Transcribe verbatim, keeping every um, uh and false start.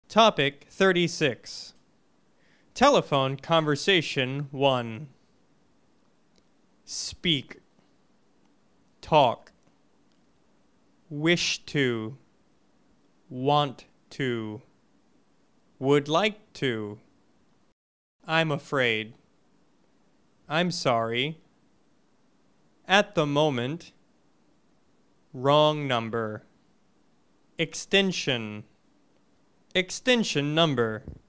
Topic thirty-six. Telephone conversation one. Speak. Talk. Wish to. Want to. Would like to. I'm afraid. I'm sorry. At the moment. Wrong number. Extension. Extension number.